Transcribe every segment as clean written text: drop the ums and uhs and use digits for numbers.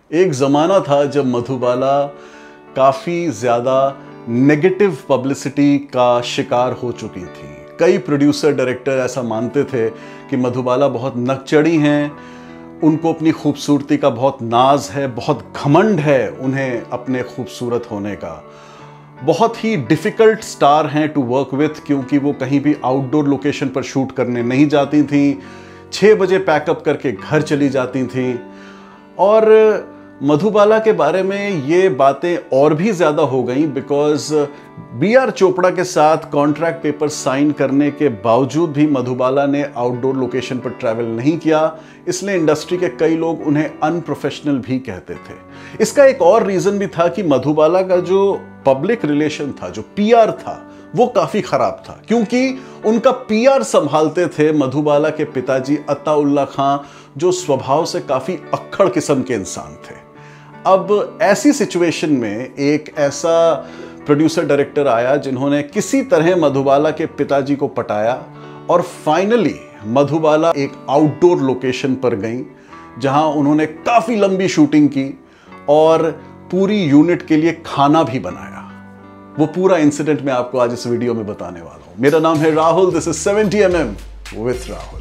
एक ज़माना था जब मधुबाला काफ़ी ज़्यादा नेगेटिव पब्लिसिटी का शिकार हो चुकी थी। कई प्रोड्यूसर डायरेक्टर ऐसा मानते थे कि मधुबाला बहुत नकचढ़ी हैं, उनको अपनी खूबसूरती का बहुत नाज है, बहुत घमंड है उन्हें अपने खूबसूरत होने का, बहुत ही डिफ़िकल्ट स्टार हैं टू वर्क विथ क्योंकि वो कहीं भी आउटडोर लोकेशन पर शूट करने नहीं जाती थी, 6 बजे पैकअप करके घर चली जाती थी। और मधुबाला के बारे में ये बातें और भी ज़्यादा हो गई बिकॉज B.R. चोपड़ा के साथ कॉन्ट्रैक्ट पेपर साइन करने के बावजूद भी मधुबाला ने आउटडोर लोकेशन पर ट्रैवल नहीं किया, इसलिए इंडस्ट्री के कई लोग उन्हें अनप्रोफेशनल भी कहते थे। इसका एक और रीज़न भी था कि मधुबाला का जो पब्लिक रिलेशन था, जो PR था, वो काफ़ी ख़राब था क्योंकि उनका PR संभालते थे मधुबाला के पिताजी अताउल्ला खां, जो स्वभाव से काफ़ी अक्खड़ किस्म के इंसान थे। अब ऐसी सिचुएशन में एक ऐसा प्रोड्यूसर डायरेक्टर आया जिन्होंने किसी तरह मधुबाला के पिताजी को पटाया और फाइनली मधुबाला एक आउटडोर लोकेशन पर गई जहां उन्होंने काफ़ी लंबी शूटिंग की और पूरी यूनिट के लिए खाना भी बनाया। वो पूरा इंसिडेंट मैं आपको आज इस वीडियो में बताने वाला हूं। मेरा नाम है Rahul, this is 70mm with Rahul.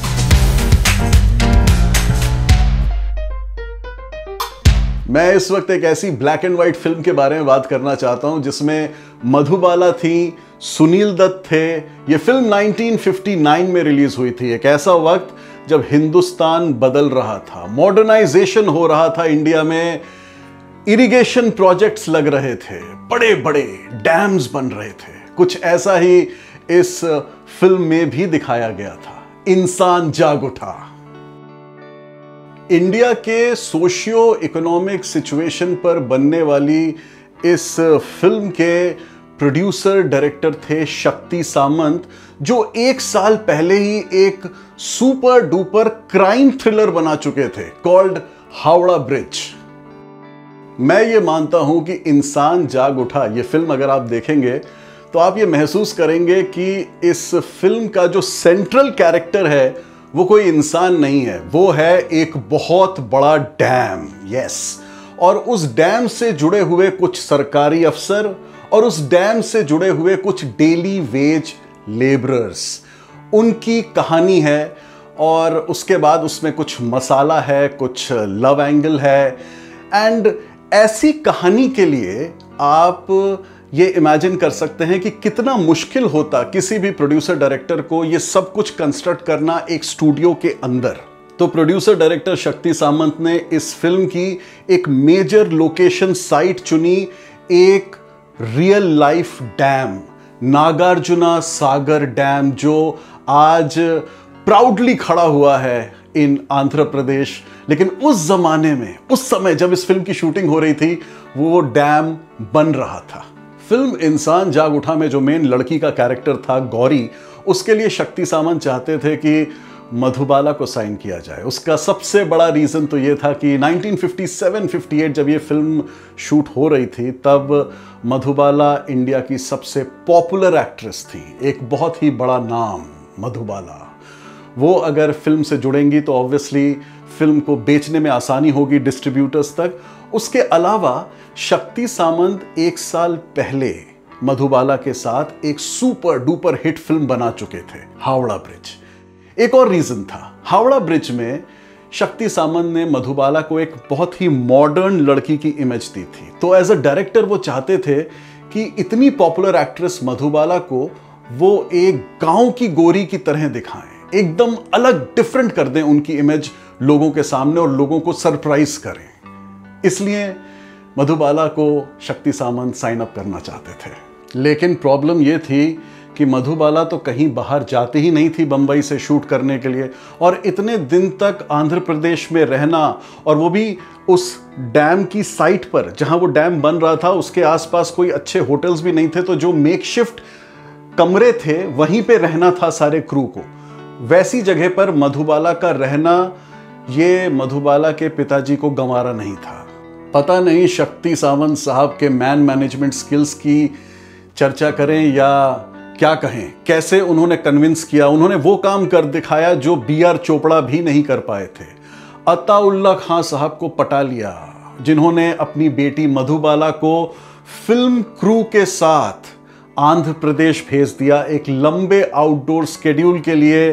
मैं इस वक्त एक ऐसी ब्लैक एंड व्हाइट फिल्म के बारे में बात करना चाहता हूं जिसमें मधुबाला थी, सुनील दत्त थे। यह फिल्म 1959 में रिलीज हुई थी। एक ऐसा वक्त जब हिंदुस्तान बदल रहा था, मॉडर्नाइजेशन हो रहा था इंडिया में, इरिगेशन प्रोजेक्ट्स लग रहे थे, बड़े बड़े डैम्स बन रहे थे। कुछ ऐसा ही इस फिल्म में भी दिखाया गया था। इंसान जाग उठा। इंडिया के सोशियो इकोनॉमिक सिचुएशन पर बनने वाली इस फिल्म के प्रोड्यूसर डायरेक्टर थे शक्ति सामंत, जो 1 साल पहले ही एक सुपर डुपर क्राइम थ्रिलर बना चुके थे कॉल्ड हावड़ा ब्रिज। मैं ये मानता हूं कि इंसान जाग उठा ये फिल्म अगर आप देखेंगे तो आप ये महसूस करेंगे कि इस फिल्म का जो सेंट्रल कैरेक्टर है वो कोई इंसान नहीं है, वो है एक बहुत बड़ा डैम। यस, और उस डैम से जुड़े हुए कुछ सरकारी अफसर और उस डैम से जुड़े हुए कुछ डेली वेज लेबरर्स, उनकी कहानी है। और उसके बाद उसमें कुछ मसाला है, कुछ लव एंगल है। एंड ऐसी कहानी के लिए आप ये इमेजिन कर सकते हैं कि कितना मुश्किल होता किसी भी प्रोड्यूसर डायरेक्टर को ये सब कुछ कंस्ट्रक्ट करना एक स्टूडियो के अंदर। तो प्रोड्यूसर डायरेक्टर शक्ति सामंत ने इस फिल्म की एक मेजर लोकेशन साइट चुनी, एक real life dam, Nagarjuna Sagar dam, जो आज प्राउडली खड़ा हुआ है इन आंध्र प्रदेश। लेकिन उस जमाने में, उस समय जब इस फिल्म की शूटिंग हो रही थी, वो डैम बन रहा था। फिल्म इंसान जाग उठा में जो मेन लड़की का कैरेक्टर था गौरी, उसके लिए शक्ति सामंत चाहते थे कि मधुबाला को साइन किया जाए। उसका सबसे बड़ा रीज़न तो ये था कि 1957-58 जब ये फिल्म शूट हो रही थी, तब मधुबाला इंडिया की सबसे पॉपुलर एक्ट्रेस थी। एक बहुत ही बड़ा नाम मधुबाला। वो अगर फिल्म से जुड़ेंगी तो ऑब्वियसली फिल्म को बेचने में आसानी होगी डिस्ट्रीब्यूटर्स तक। उसके अलावा शक्ति सामंत 1 साल पहले मधुबाला के साथ एक सुपर डुपर हिट फिल्म बना चुके थे, हावड़ा ब्रिज। एक और रीजन था, हावड़ा ब्रिज में शक्ति सामंत ने मधुबाला को एक बहुत ही मॉडर्न लड़की की इमेज दी थी। तो एज अ डायरेक्टर वो चाहते थे कि इतनी पॉपुलर एक्ट्रेस मधुबाला को वो एक गांव की गोरी की तरह दिखाएं, एकदम अलग, डिफरेंट कर दें उनकी इमेज लोगों के सामने और लोगों को सरप्राइज करें। इसलिए मधुबाला को शक्ति सामंत साइन अप करना चाहते थे। लेकिन प्रॉब्लम यह थी कि मधुबाला तो कहीं बाहर जाती ही नहीं थी बंबई से शूट करने के लिए, और इतने दिन तक आंध्र प्रदेश में रहना, और वो भी उस डैम की साइट पर जहां वो डैम बन रहा था, उसके आसपास कोई अच्छे होटल्स भी नहीं थे। तो जो मेकशिफ्ट कमरे थे वहीं पे रहना था सारे क्रू को। वैसी जगह पर मधुबाला का रहना ये मधुबाला के पिताजी को गंवारा नहीं था। पता नहीं शक्ति सामंत साहब के मैन मैनेजमेंट स्किल्स की चर्चा करें या क्या कहें, कैसे उन्होंने कन्विंस किया। उन्होंने वो काम कर दिखाया जो B.R. चोपड़ा भी नहीं कर पाए थे। अताउल्ला खां साहब को पटा लिया, जिन्होंने अपनी बेटी मधुबाला को फिल्म क्रू के साथ आंध्र प्रदेश भेज दिया एक लंबे आउटडोर स्केड्यूल के लिए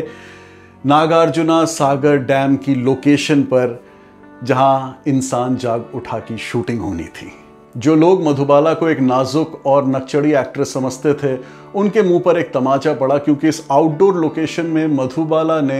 नागार्जुना सागर डैम की लोकेशन पर, जहां इंसान जाग उठा की शूटिंग होनी थी। जो लोग मधुबाला को एक नाजुक और नकचड़ी एक्ट्रेस समझते थे, उनके मुंह पर एक तमाचा पड़ा, क्योंकि इस आउटडोर लोकेशन में मधुबाला ने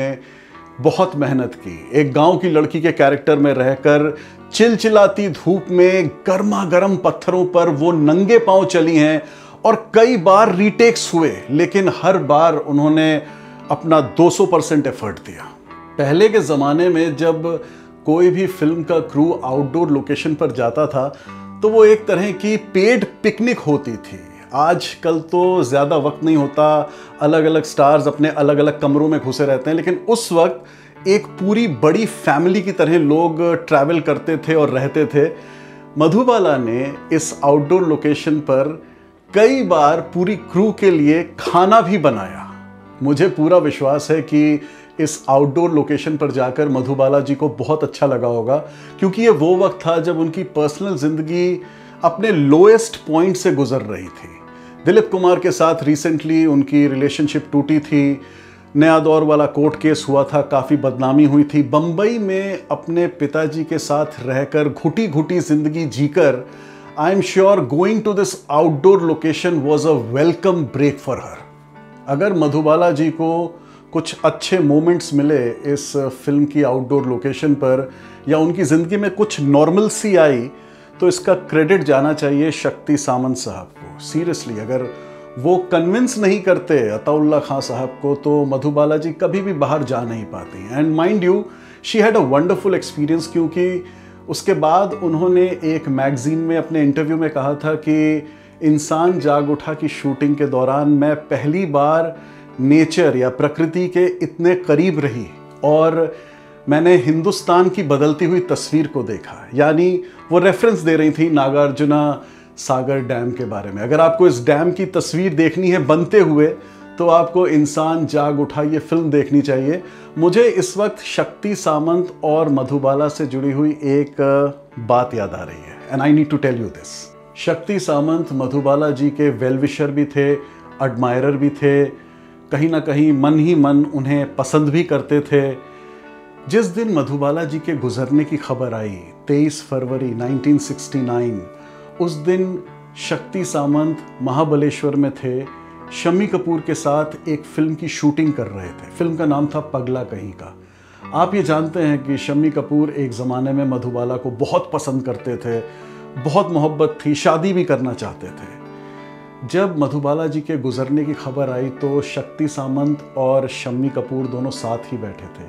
बहुत मेहनत की। एक गांव की लड़की के कैरेक्टर में रहकर चिलचिलाती धूप में गर्मा गर्म पत्थरों पर वो नंगे पांव चली हैं और कई बार रीटेक्स हुए, लेकिन हर बार उन्होंने अपना 200% एफर्ट दिया। पहले के ज़माने में जब कोई भी फिल्म का क्रू आउटडोर लोकेशन पर जाता था तो वो एक तरह की पेड पिकनिक होती थी। आजकल तो ज़्यादा वक्त नहीं होता, अलग अलग स्टार्स अपने अलग अलग कमरों में घुसे रहते हैं, लेकिन उस वक्त एक पूरी बड़ी फैमिली की तरह लोग ट्रैवल करते थे और रहते थे। मधुबाला ने इस आउटडोर लोकेशन पर कई बार पूरी क्रू के लिए खाना भी बनाया। मुझे पूरा विश्वास है कि इस आउटडोर लोकेशन पर जाकर मधुबाला जी को बहुत अच्छा लगा होगा, क्योंकि ये वो वक्त था जब उनकी पर्सनल जिंदगी अपने लोएस्ट पॉइंट से गुजर रही थी। दिलीप कुमार के साथ रिसेंटली उनकी रिलेशनशिप टूटी थी, नया दौर वाला कोर्ट केस हुआ था, काफ़ी बदनामी हुई थी। बम्बई में अपने पिताजी के साथ रहकर घुटी घुटी जिंदगी जीकर I am sure going to this outdoor location was a welcome break for her. अगर मधुबाला जी को कुछ अच्छे मोमेंट्स मिले इस फिल्म की आउटडोर लोकेशन पर, या उनकी ज़िंदगी में कुछ नॉर्मल सी आई, तो इसका क्रेडिट जाना चाहिए शक्ति सामंत साहब को। सीरियसली, अगर वो कन्विंस नहीं करते अताउल्ला खान साहब को, तो मधुबाला जी कभी भी बाहर जा नहीं पाती। And mind you, she had a wonderful experience, क्योंकि उसके बाद उन्होंने एक मैगजीन में अपने इंटरव्यू में कहा था कि इंसान जाग उठा की शूटिंग के दौरान मैं पहली बार नेचर या प्रकृति के इतने करीब रही और मैंने हिंदुस्तान की बदलती हुई तस्वीर को देखा। यानी वो रेफरेंस दे रही थी नागार्जुना सागर डैम के बारे में। अगर आपको इस डैम की तस्वीर देखनी है बनते हुए, तो आपको इंसान जाग उठा ये फिल्म देखनी चाहिए। मुझे इस वक्त शक्ति सामंत और मधुबाला से जुड़ी हुई एक बात याद आ रही है, and I need to tell you this. Shakti Samanta Madhubala जी के वेलविशर भी थे, एडमायरर भी थे, कहीं ना कहीं मन ही मन उन्हें पसंद भी करते थे। जिस दिन मधुबाला जी के गुजरने की खबर आई 23 फरवरी 1969, उस दिन शक्ति सामंत महाबलेश्वर में थे, शम्मी कपूर के साथ एक फिल्म की शूटिंग कर रहे थे। फिल्म का नाम था पगला कहीं का। आप ये जानते हैं कि शम्मी कपूर एक ज़माने में मधुबाला को बहुत पसंद करते थे, बहुत मोहब्बत थी, शादी भी करना चाहते थे। जब मधुबाला जी के गुजरने की खबर आई तो शक्ति सामंत और शम्मी कपूर दोनों साथ ही बैठे थे।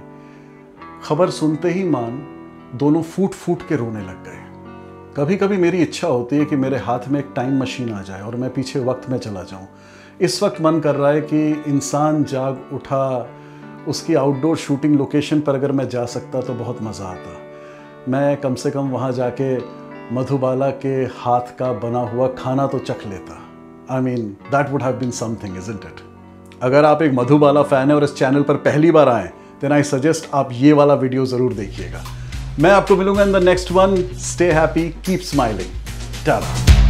खबर सुनते ही मान दोनों फूट फूट के रोने लग गए। कभी कभी मेरी इच्छा होती है कि मेरे हाथ में एक टाइम मशीन आ जाए और मैं पीछे वक्त में चला जाऊं। इस वक्त मन कर रहा है कि इंसान जाग उठा उसकी आउटडोर शूटिंग लोकेशन पर अगर मैं जा सकता तो बहुत मज़ा आता। मैं कम से कम वहाँ जाके मधुबाला के हाथ का बना हुआ खाना तो चख लेता। I mean, that would have been something, isn't it? अगर आप एक मधुबाला फैन है और इस चैनल पर पहली बार आए, then I suggest आप ये वाला वीडियो ज़रूर देखिएगा। मैं आपको मिलूंगा in the next one. Stay happy, keep smiling, Tata.